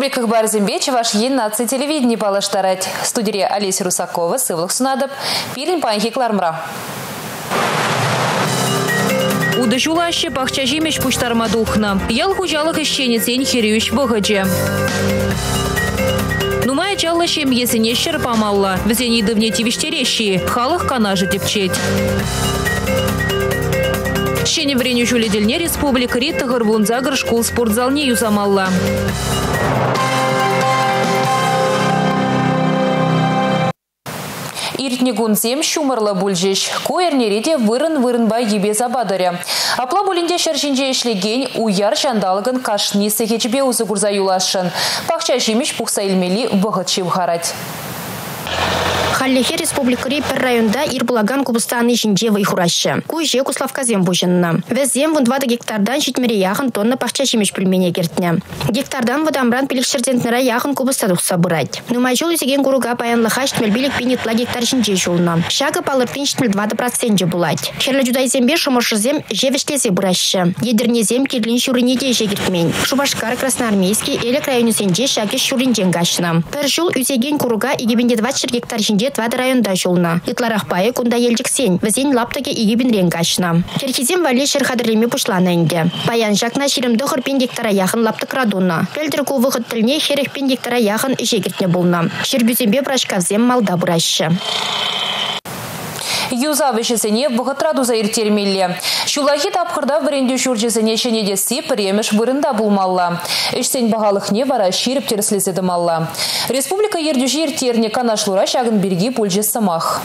Республика Барзимбеч ваш ен наци телевидение палаштарать. Студия Олеся Русакова, Сывлых Сунадып, Пилин Панхи Клармра. Удачулаще пахчажимеш пуштарма духна. Ял хужалых ищенецень хирюш богадже. Нумая чаллащем есене щерпамалла. Везени дывне тивиштерещи. Халых канажи тепчеть. Щене вреню жуледельне республика Рита Горбунзагр школ спортзалне юзамалла. Иртнегунзем шумарла бульжеш. Коернереде вырын-вырынбай ебе забадаря. Апла булинде шершинже ишлеген уяр жандалыгын кашни сехечбе узы гурза юлашын. Пахча жимеш пухса илмели вғытшив харать. Халлехе республикари пер районда ирбулаган кубустаны жинже вайхураща. Куйже куславказем бужынна. Везем вон 20 гектардан житмере яхын тонна пахча жимеш пельмене кертне. Гектардан водамран пиликшердентнера яхын кубуста духса бурать. Нумайжул изеген гуруга паянлыха штмельбилик пинитла гектар жинже жулна. Шага палыртын штмель 20% булать. Херле жудайзембе шумошызем жевештезе бураща. Едернезем кирлин шуринеде жегертмень. Шубашкар красноармейский элек районесенже шаге шуринжен гашна. Пер жул үзеген гуруга игебенде 20 гектар жинже 20 районда жолна. Итларахпае кунда елжіксен. Везен лаптаге игебин ренгашна. Керхизем вале шерхадырлеме пушлана инде. Паян жакна ширемді хырпен гектара яхын лаптык радуна. Пелдір ковы тіліне херехпен гектара яхын жегертне болна. Шербюзембе брашкавзем малда бураща. Юза вешесене вғытраду за иртермелле. Шулахи тапқырда вренде шуржесене шенедесі премеш вырында булмалла. Эштен бағалықне вара ширіп терслезеді малла. Республика ердюжи иртерне канашлура шагын берги пульже самах.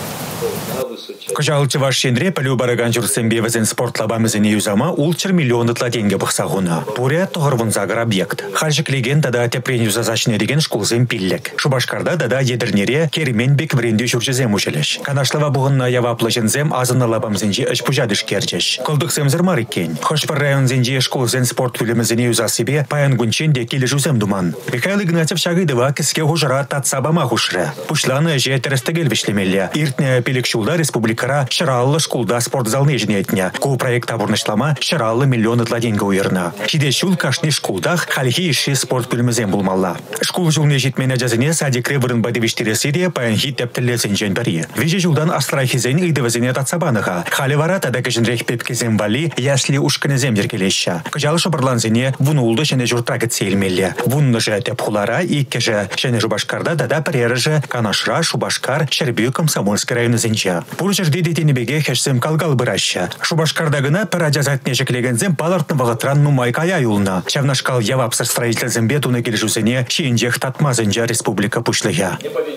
Кожалчы ваш шендре палю бараган жүрсембе вазен спорт лабамызыне юзама улчыр миллионытла деньги бұқсағуна. Пуря тоғырвынзагыр объект. Хальжик леген дада тепрен юзазашыне деген шкулзен пиллек. Шубашкарда дада едірнере кермен бек вренде жүржезем учелеш. Канашлава бұғынна яваплы жынзем азына лабамызенже үш пужадыш керчеш. Колдықсем зырмар екен. Хошпар районзенже шкулзен спорт вілімізіне юзасыбе паян гүнчен келі жүзем думан. Михаил Игнатьев шағыдыва кіске хужара татсабама хушры. Пушланы же терестігел вишлемелі. Иртне пелек шулда республикара шыраллы шкулда спортзалны жинетне. Ку проекта бурнышлама шыраллы миллионытла деньги уйырна. Шиде шул кашни шкулдах хальхи иши спорт бөлмезен булмалла. Шкул жулне жетмене жазыне садикре вырын бадевиштересиде паянхи тептелесен жен бәрі. Веже жулдан астрахизен идевезене татсабаныға. Хали варата да кәжінрек пепкезен вали ясли ушканезем дергелеща. Кыжалы шабырланзене вунулды шене журтрагет сейлмелі. Вунны же тепхулара иккеже шене Шубашкарда дада прережі Канашра, Шубашкар, Шербю, Комсомольский районы зенча. Пурчерде детенебеге хешсем калгал быраща. Шубашкардагына парадязатне жеклегензем палартны вағытран нумайкая юлна. Чавнашкал явапсыр строительзембе туны келжусене шиенжех татмазенжа республика пушлыя.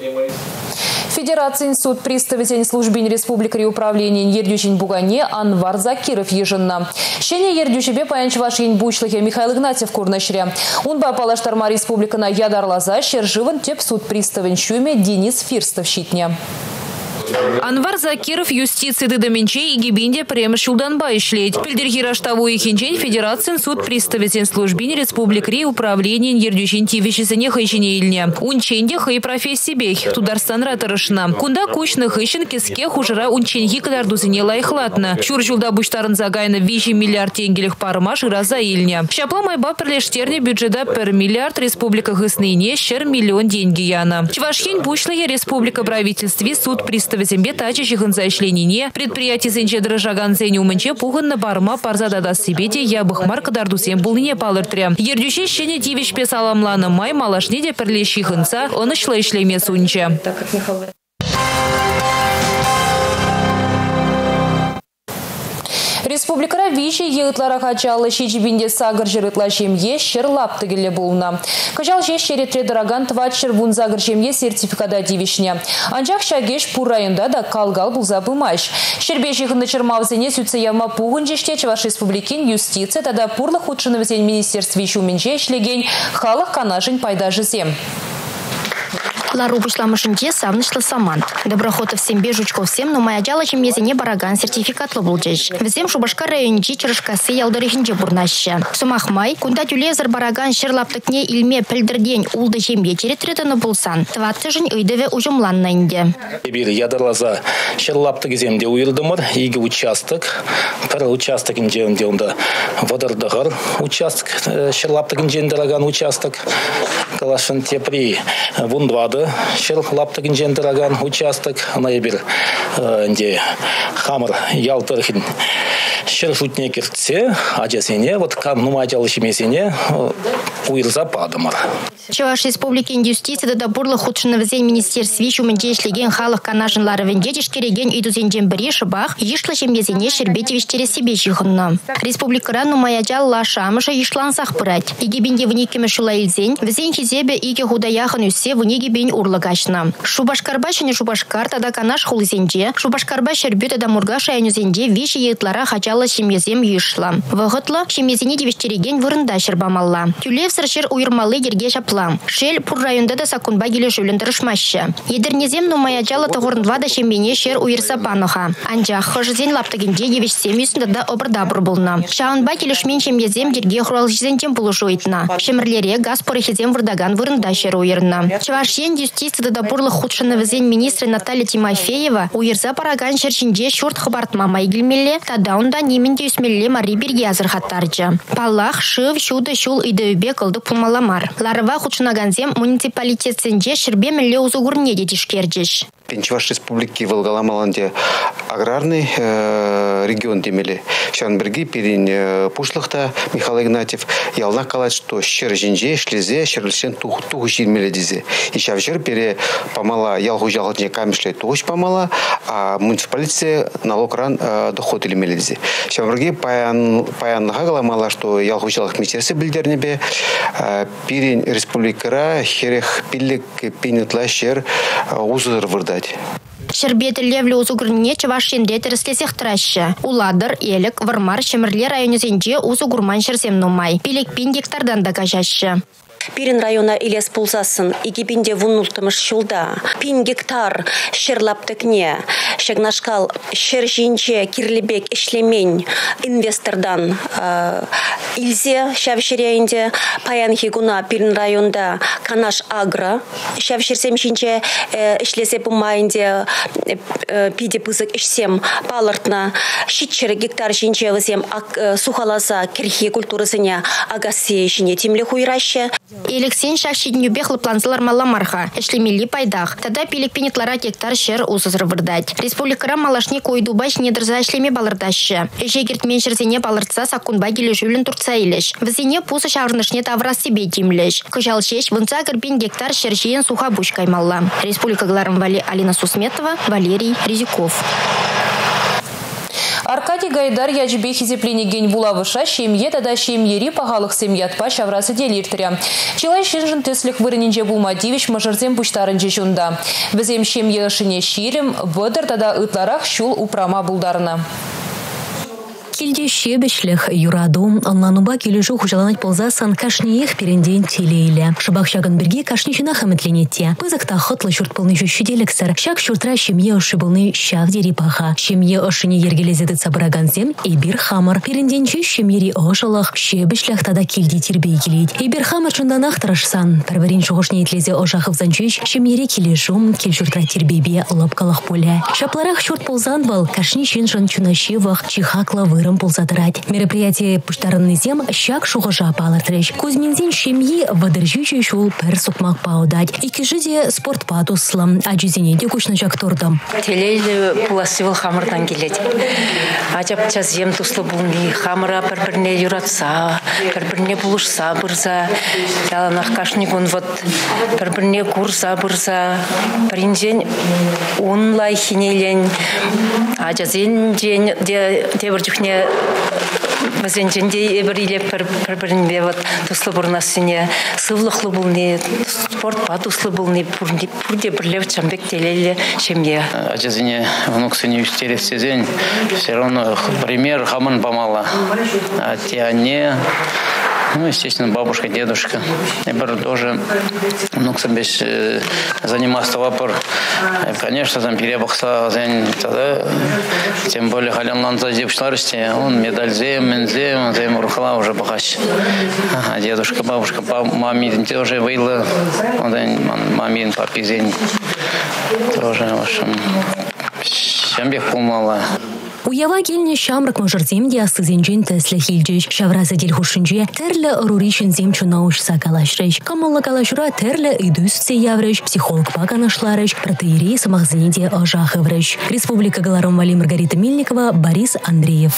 Федерация институт приставитель службин республикари управления Ердюшин Бугане Анвар Закиров ежинна. Щене Ердюшебе паянчвашин бучлыхе Михаил Игнатьев курнашре. Унба палаштарма республика на Ядарлаза Щерживан теп суд приставен шуме Денис Фирстов щитне. Анвар Закиров юстиции дедоменчей и гибинде премеш Юлданбай шлеть. Пельдергира штабу и хинчень Федерация суд представитель службин республик Ри управление Ердюшин тивишесене хайчине ильне. Унченде хай профессии бех. Тударстан ратарышна. Кунда кучны хайчен киске хужера унченьги кадардузине лайхлатна. Чур Юлда буштарын загайна 5 миллиард тенгелих пармаш и раза ильне. Шапла майба перлештерне бюджета пер миллиард республика гысныне щер миллион деньги яна. Чвашхень бушлая республика правительстве суд представитель Зембе тачи жихынза ишленине предприятие зенче дрожаган зене умынче пугынна барма парзадада сибете ябыхмар кадардусем булыне палыртре. Ердюше щене тивиш песаламланы май малашнеде перлещи хынца онышлы ишлеме сунче. Республикара виши еутлара качалы шичибинде сагыр жырытла шемье шерлапты келе булна. Качал же шеретре дороган твачер вун загыр шемье сертификата дивишне. Анжак шагеш пур районда да калгал булза бумаш. Шербеши хынды чермавзене сүтсе яма пугын жеште Чуваш республикин юстиция тада пурлы худшыны везень министерстве ищу менче ишлеген халық канашын пайда жызем. Лару бушламышынче савнышлы саман. Доброхотов сембе Жучков сем, но моя джала чемезене бараган сертификатлы булджеш. Взем Шубашкар райончи чырышкасы ялдырыхынче бурнаща. Сумахмай, кунда тюлезер бараган шерлаптыкне илме пілдірден улды жембе черетретіні булсан. Тваттыжын өйдеве ужымланна инде. Бир ядырлаза шерлаптык земде уйылдымыр, иги участок, пір участок инженде онда водырдығыр участок, шерлаптык инжендераган участок, калашын тепри вундвады шерлаптык инжендераган участок, ана бир инде хамыр ялтырхин шершутне кертсе, ажасене, вот кам нумайчалы шемесене уйылза падымыр. Чуваш Республики Индюстиции да бурлы худшыны візен министерстве шумынче ішлеген халық канашынлары венде жешкереген үйдузенжен бірі шыбақ ешлы жемезене шербетевіштері себе жиғынны. Республикара нумаяджал лашамыша ешлансақ бұрад. Игебенде вынекемі шула илзен, візен хизебе иге худаяхын үссе вынегебен урлығашны. Шубашкарба шыне Шубашкар тада канаш хулзенже, Шубашкарба шербеті да мурга шайынызенде веші етлара хачалы шемезем ешла. Вғытлы шемезене девіштереген вырында шербамалла. Тюлев сыршыр уйырмалы ерге шапла. Шел пур районда да сакунба келе жөліндірішмашы. Едернезем нумаяджалы тұғырындва да шембене шер уйырса паныға. Анжақ хыжызен лаптығынде девешсем үсінде да обырдабыр болна. Шаунба келешмен шембезем жерге құралжызентен бұлышы ойтына. Шемірлере газ порыхезем вырдаган вырында шер уйырына. Чувашен юстиция да бурлы худшыны візен министрі Наталья Тимофеева уйырса параган шершінде шорт хыбартма майгілмелі, тада онда неменде үсмелі мари берге азырхаттаржы. Паллах, шыв, шуды, шул үйді кылды пумаламар. Ларыва худшынаганзем муниципалитетсенже шербе мілі узугурне дедишкердеш. Чуваш Республики Волгаламаланде аграрный регион демели. Шанберги перин пушлыхта Михаил Игнатьев ялна калать, что щер жинже, шлезе, щерлишен туху ширмеле дизе. И шавжер пере помала ялгу жалготне камешле тухуш помала, а муниципалитет налог ран доход или меледизе. Шанберги паян хагаламала, что ялгу жалгот министерстве бильдернебе перин республикара херех пиллик пинетла щер узыр вырда. Шербеті левлі узугурне Чувашен ретерслесех траща. Уладыр, елік, вармар, шемірле районезенде узугурман шерсем нумай. Пилек пин гектардан да кажаща. Пирин района илес пулсасын, игибинде вуннултымыш шулда. Пин гектар шерлаптыкне, шагнашкал шержинче кирлебек ишлемень инвестордан илзе шавширяйнде паян хигуна Пирин районда канаш агро шавширсем шинче ишлесе бумайнде пиде пызык ишсем палыртна шитчер гектар шинче вызем сухаласа кирхи культурасыне агасе шине тимле хуйраще. Элексен шахшидню бехлы планзалар маламарха, эшлемели пайдах. Тада пилик пенитлара гектар шер узызыр вырдать. Республикара малашне койдубаш недырза эшлеме балырдашы. Эшегерт меншерзене балыртса сакунба келе жүлін турца илеш. Візене пусы шаврнышне таврас себе тимлеш. Кыжал шеш вынца гырбин гектар шершиен суха буш каймалла. Республика Гларым Вали Алина Сусметова, Валерий Резюков. Аркадий Гайдар яжбе хизепленеген булавыша шемье тада шемьери пағалық семьятпа шаврасы делиртірі. Чилай шынжын төслік вырыненже булмадивиш мажырзем пуштарын жешунда. Бізем шемье ышыне ширим, бұдыр тада ытларақ шул упрама булдарына. Килде шебешлях юраду, лануба кележу хужаланать ползасан кашниех перенден телейле. Шабах шаган берге кашничина хаметленете. Пызакта хотлы шурт полный щуделексер. Шаг шуртра шемье ошибылны шав дерипаха. Шемье ошине ергелезеды цабыраганзем и бир хамар. Перенденче шемьери ошалах шебешлях тада килде тербей келейд. И бир хамар чунданах трашсан. Парварин шугошне итлезе ошахов занчуш. Шемьери кележум кил шуртра тербейбе лапкалах поле. Шапларах шурт ползанвал кашничин жан чунашевах чихакла вырым ползатырать. Мероприятие пуштарынный зем щак шугожа палыртрыш. Кузьминзин шемьи водыржучий шул пер сукмак паудать. И кижиде спорт патуслам. А джузине декушна жак турдам. Телейлі пуласывыл хамырдан келет. Ажап жазем туслы булни. Хамыра бір-бірне юратса, бір-бірне булышса бұрза. Яланақ кашнигун вот бір-бірне курса бұрза. Бірінжен онлай хинейлен. Ажазен жен дебір жүхне Бізенженде бір-елеп бір-бірінде тұслы бұрнасыне сывлықлы бұлны, спортпа тұслы бұлны бұрде бірлеп чамбек телелі шемье. Ажазине внук сыне үстересседен, все равно пример хамын помала. А те они Ну, естественно, бабушка, дедушка. И тоже внук себе занимался вапор. Конечно, там перебахса, тем более халянлан зазевшларости, он медаль зем рухала уже бахащ. А дедушка, бабушка, мамин тоже выйла, мамин, папизень тоже, в общем, шамбек помала. Уява келіне шамрак мажырзем де астызенжен тәслі хилжеш. Шавраза дел хушынже тәрлі ұруришін земчу наушса калашреш. Камалла калашура тәрлі үйдүссе явреш. Психолог паганашлареш. Протеерей самахзіне де ажахывреш. Республика Галаром Вали Маргарита Мельникова, Борис Андреев.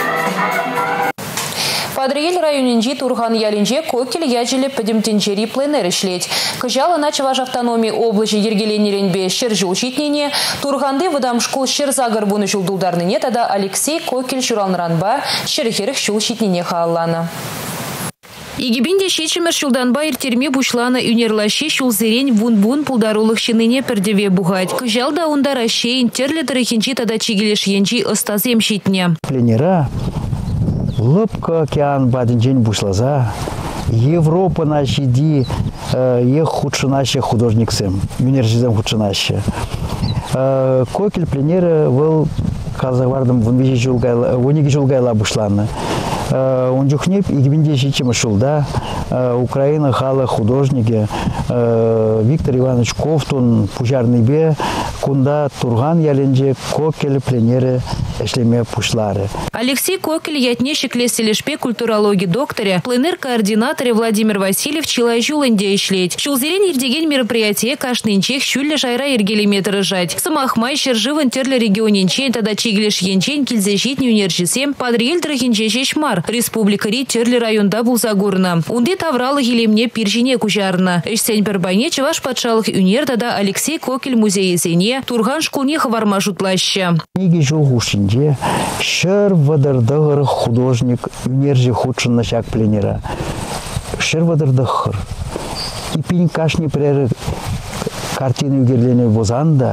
Падриель районинжи Турхан ялинже кокель яжиле подемтенчери пленер ишлеть. Кыжалы начаваш автономии облачи ергеленеренбе шер жылчитнене, Турханды выдам школ шер загорбуны жылдулдарныне, тада Алексей кокель шуралнранба шерхерых жылчитнене хааллана. Игибинде шечемер шулданба иртерме бушлана юнерлаши шулзерень вун-бун пулдарулых шиныне пердеве бугать. Кыжалда унда ращейн терле тарихинчи тада чигелеш янчи остазем щитне. Пленера лыпка океан бадинжень бушлаза. Европа наши ди ех худшинаще художниксем, университетом худшинаще. Кокель пленера был казавардом вуниги жулгайла бушлана. Он жухнеп игибинде шичем шулда. Украина хала художники Виктор Иванович Ковтун пужарный бе кунда Турган яленже кокель пленеры эшлеме пушлары. Алексей Кокель ятне шеклеселешпе культурологии докторе, пленер координаторе Владимир Васильев чилайжуланде ишлеть. Шулзерен ирдеген мероприятие кашнинчех шюлле жайра иргелиметр жать. Самахмай шерживан терле регионинчен тада чиглеш янчен кильзежит нюнержисем падриель драхинче шешмар. Республика Ри терле районда булзагурна. Унде тавралы хилемне пиржине кужарна. Эшсень пербайне чеваш патшалых юнер тада Алексей Кокель музей зене Турган шкулне хаварма жутлаща. Шер вадардагар художник юнержи худшин начак пленера. Шер вадардагар. И пень кашни прер картины угерлены бозанда.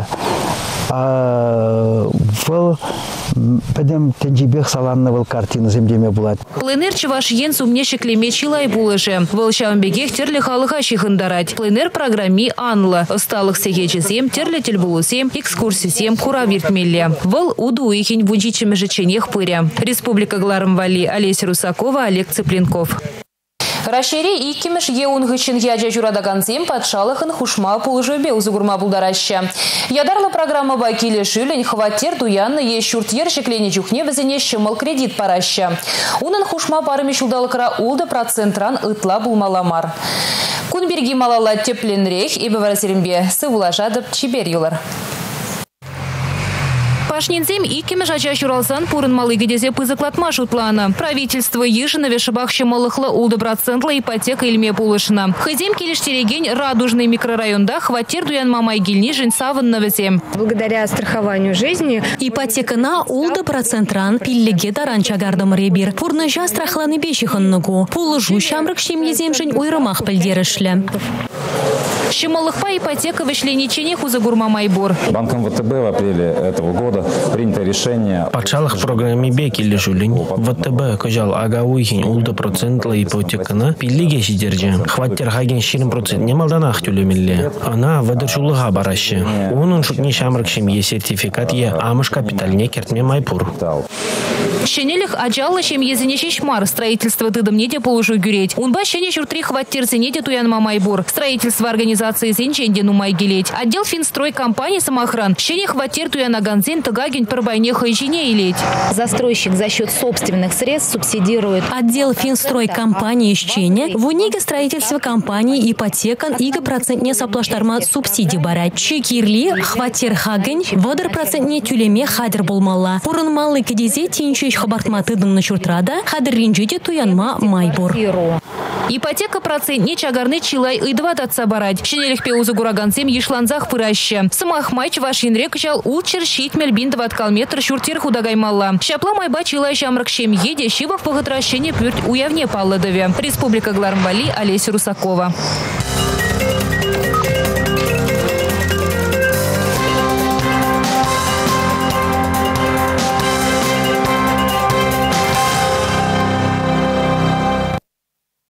Вал Педем тенджибех саланнавал картина землеме булат. Пленер чеваш ен сумне шеклеме чилай булыже. Волшавбегех терле халыха шихындарать. Пленер программи анла. Осталых сегечесем терле тельбулусем экскурсисем хуравиртмелле. Вол уду ихень вунчичеме жеченех пыря. Республика Галаром Вали, Олеся Русакова, Олег Цыпленков. Рашери и кимеш еунгычин яджа журадаганзем патшалыхын хушма пулыжыбе узугурма булдараща. Ядарла программа бакиле шүлень хваттер дуянны ешурт ершеклене чухне візіне шымыл кредит параща. Унын хушма парыми шулдалыкра улды процентран ытла булмаламар. Кунберги малала тепленрех и беварасерембе сывулажадып чибер юлар. Пашнинзем икеме жача шуралсан пурын малый гедезе пызыклатма шутлана. Правительство ежина вешабахще малыхла улды процентла ипотека ильме пулышына. Хызем келештереген радужный микрорайонда хваттер дуян мамай гильни жень савын навезем. Благодаря страхованию жизни ипотека на улды процентран пиллеге даран чагардам ребир. Пурныжа страхланы бешихыннагу. Пулыжу шамрак шемьезем жень уйрымах пельдерышле. Шималыхпа ипотека вышленичене хузагурма майбор. Банком ВТБ в апреле этого года принято решение. Патшалых программе беки лежулень. ВТБ кожал агауихин улды процентла ипотекана пиллиге сидерже. Хваттер хаген 20% не малданах тюлемелле. Она выдержулыга бараще. Onun шутни шамрак шемье сертификат е амыш капитальне кертме майпур. Щенелих аджалла шемьезене шешмар. Строительство тыдымнеде положу гюреть. Унба щене шуртри хваттер зенеде туян мамайбор. Строительство организации зенченде нумай гелеть. Отдел Финстрой компании самохран. Щене хваттер туян аганзен тыгаген пербайне хайжине илеть. Застройщик за счет собственных средств субсидирует. Отдел Финстрой компании щене в униге строительства компании ипотекан иго процентне саплаштарма субсидий барать. Чекирли хваттер хаген водор процентне тюлеме хадер болмала. Пурын малый кедезе тинчуш хабартма тыдым на чуртрада хадер ринжиде туянма майбор. Ипотека процентне чагарны чилай ыдва татса барать. Щенелих пеузы гураганцем ешланзах пыраща. Самахмайч вашин рекчал улчер щит мельбин 20 километр шуртер худагаймалла. Шапла майба чилай шамрак щем еде шивах поготращене пюрт уявне палладове. Республика Галаром Вали, Олеся Русакова.